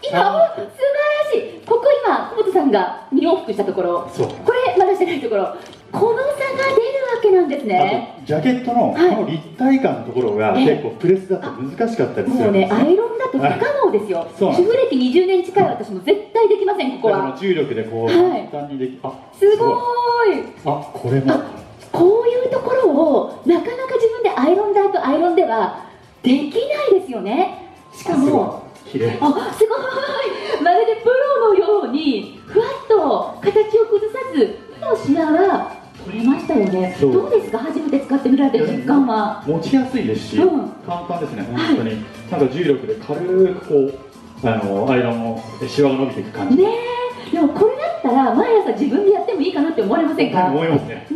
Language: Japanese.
今、素晴らしい。ここ今、久保田さんが2往復したところ、これまだしてないところ、この差が出るわけなんですね。 ジャケットのこの立体感のところが結構プレスだと難しかったりするんですよ。もうね、 アイロンだと不可能ですよ。主婦歴20年近い私も絶対できません、ここは。 重力でこう簡単にでき、 すごい。 これもこういうところをなかなか自分でアイロン台とアイロンではできないですよね。しかも綺麗。 すごい。まるでプロのようにふわっと形を崩さず、のシワは取れましたよね。どうですか、初めて使ってみられて実感は。 持ちやすいですし、簡単ですね、本当に。なんか重力で軽くこう、アイロンのシワが伸びていく感じ。 ねえ、でもこれだったら毎朝自分でやってもいいかなって思われませんか？ 思いますね。